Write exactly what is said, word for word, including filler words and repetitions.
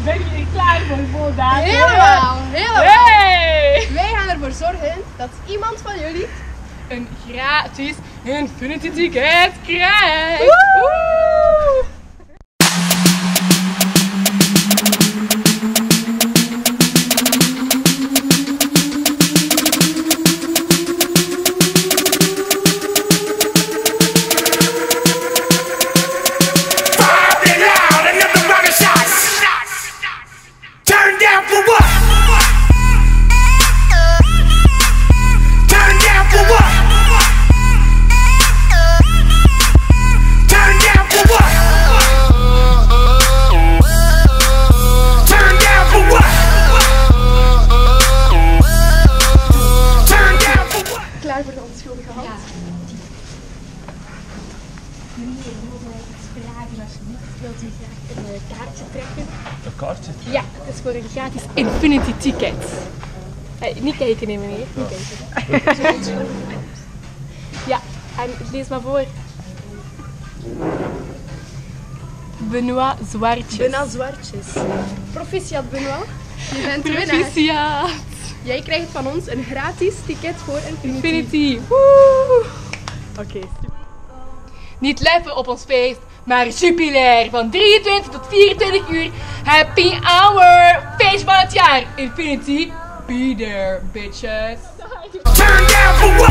Ben je klaar voor vandaag? Helemaal, helemaal. Hey! Wij gaan ervoor zorgen dat iemand van jullie een gratis Infinity ticket krijgt. Woe! Klaar voor de onschuldige hand? Ja. Meneer, we wilden iets vragen alsjeblieft. Wilt u graag een uh, kaartje trekken? Een kaartje? Ja, het is voor een gratis Infinity ticket. Hey, niet kijken, nee meneer. Niet kijken. Ja, en lees maar voor. Benoit Zwartjes. Benoit Zwartjes. Proficiat Benoit. Je bent de winnaar. Proficiat. Jij krijgt van ons een gratis ticket voor Infinity. Infinity. Woe! Oké, okay, super. Niet leffen op ons feest, maar jubilair van drieëntwintig tot vierentwintig uur. Happy hour. Feest van het jaar. Infinity. Be there, bitches. Turn down for what?